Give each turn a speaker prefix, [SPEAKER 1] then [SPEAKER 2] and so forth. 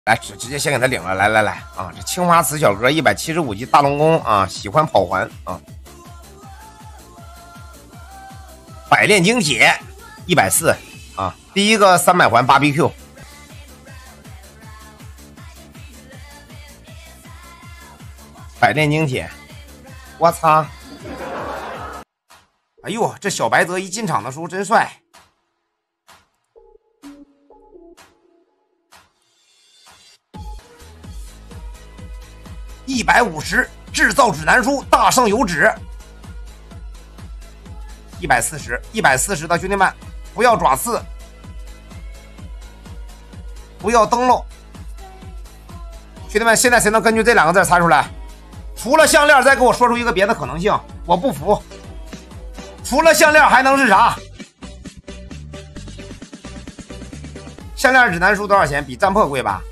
[SPEAKER 1] 来，直接先给他领了，来啊！这青花瓷小哥175级大龙宫啊，喜欢跑环啊。百炼精铁140啊，第一个300环BBQ。百炼精铁，我擦！哎呦，这小白泽一进场的时候真帅。150制造指南书大圣有旨。140的兄弟们，不要爪刺，不要登录。兄弟们，现在谁能根据这2个字猜出来？除了项链，再给我说出一个别的可能性，我不服。除了项链还能是啥？项链指南书多少钱？比战破贵吧？